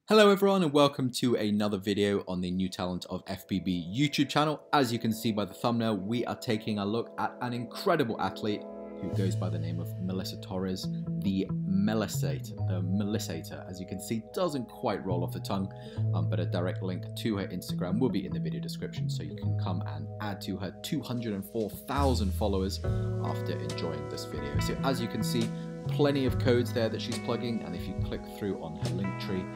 Hello everyone and welcome to another video on the New Talent of FPB YouTube channel. As you can see by the thumbnail, we are taking a look at an incredible athlete who goes by the name of Melissa Torres, the Melissator. As you can see, doesn't quite roll off the tongue, but a direct link to her Instagram will be in the video description, so you can come and add to her 204,000 followers after enjoying this video. So as you can see, plenty of codes there that she's plugging, and if you click through on her link tree,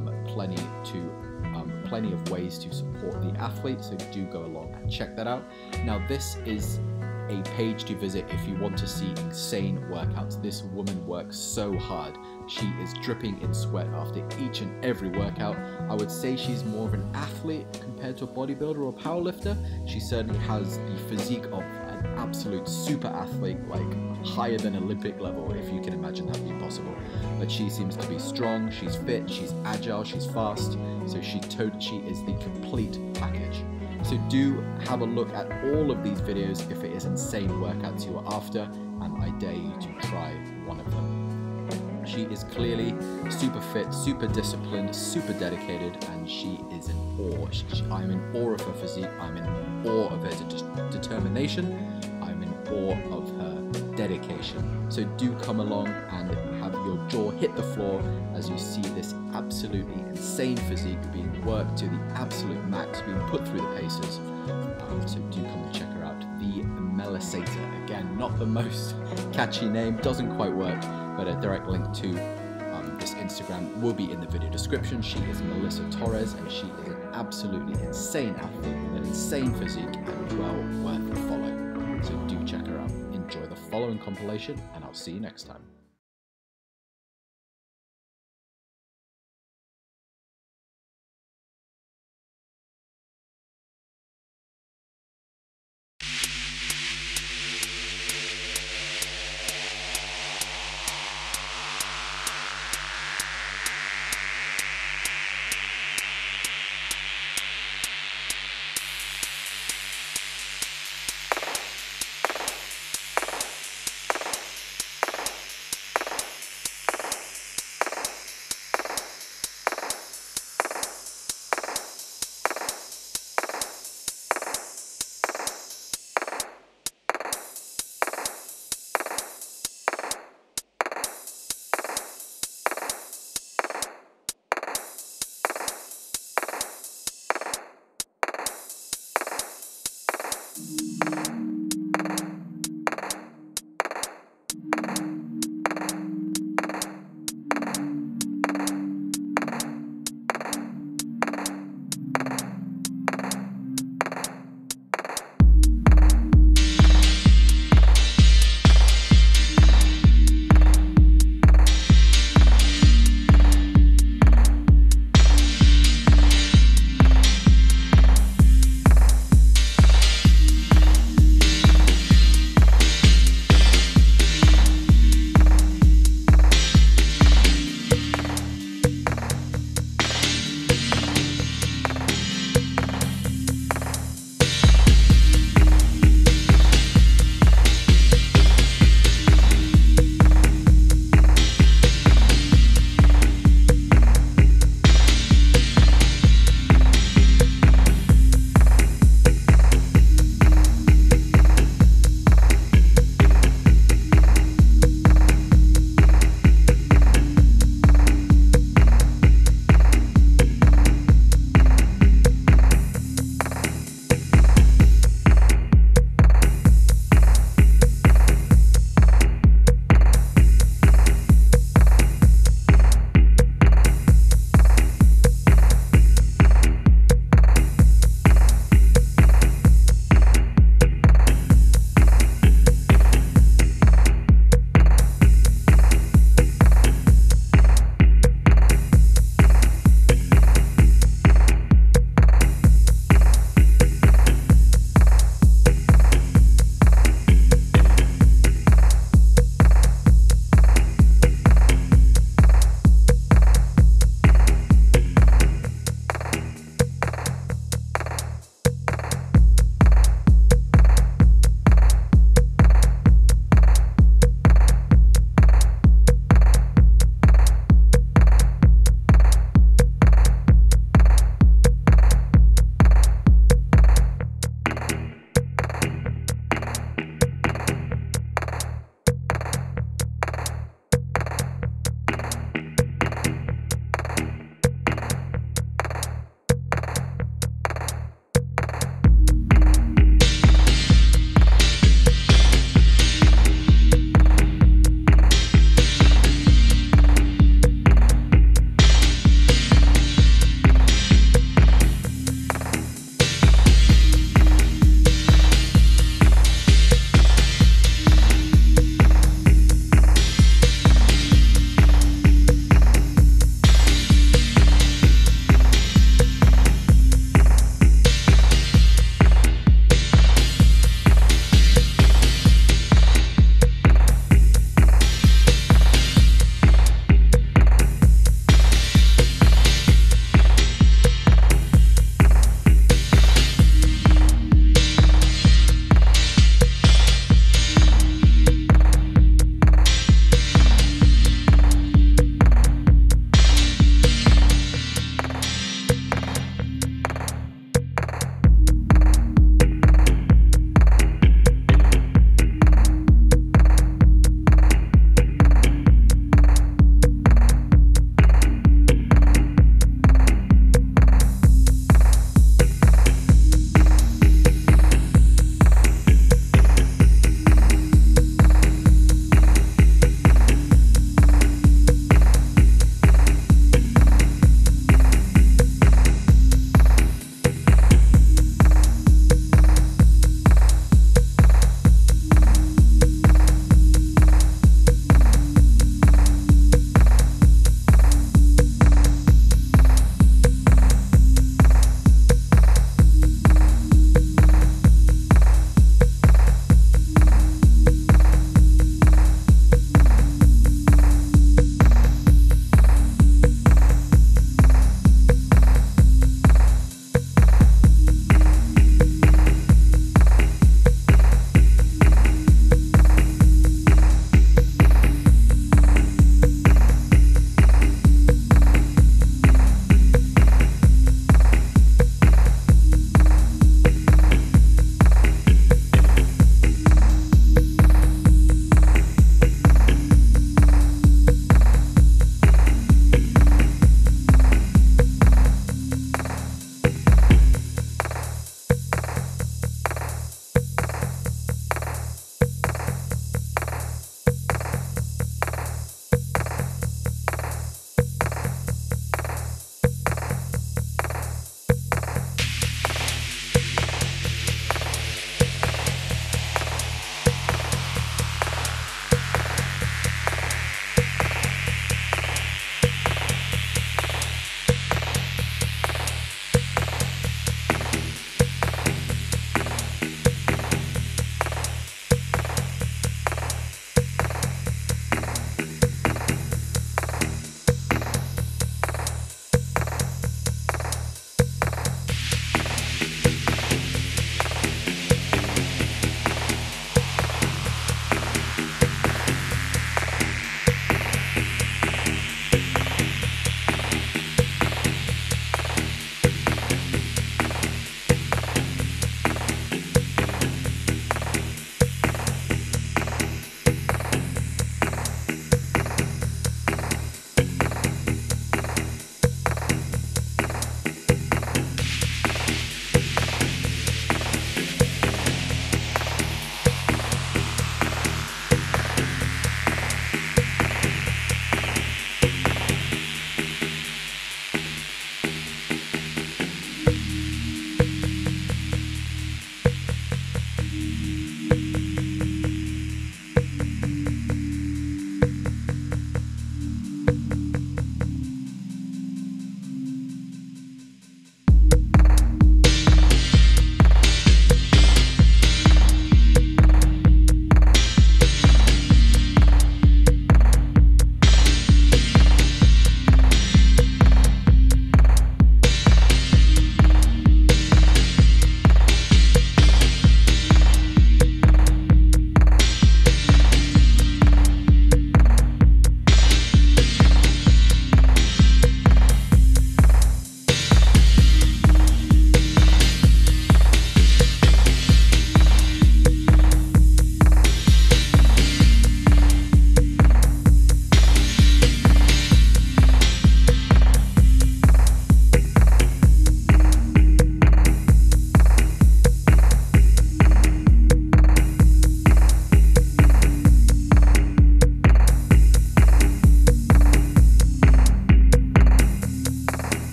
plenty of ways to support the athlete, so do go along and check that out. Now this is a page to visit if you want to see insane workouts. This woman works so hard. She is dripping in sweat after each and every workout. I would say she's more of an athlete compared to a bodybuilder or powerlifter. She certainly has the physique of an absolute super athlete, like higher than Olympic level, if you can imagine that being possible. But she seems to be strong, she's fit, she's agile, she's fast, so she is the complete package. So do have a look at all of these videos if it is insane workouts you are after, and I dare you to try one of them. She is clearly super fit, super disciplined, super dedicated, and she is in awe. I'm in awe of her physique, I'm in awe of her determination, I'm in awe of her dedication. So do come along and have your jaw hit the floor as you see this absolutely insane physique being worked to the absolute max, being put through the paces. So do come and check her out. The Melissator. Again, not the most catchy name, doesn't quite work, but a direct link to this Instagram will be in the video description. She is Melissa Torres, and she is an absolutely insane athlete with an insane physique and well worth a follow. So do check her out. Enjoy the following compilation, and I'll see you next time.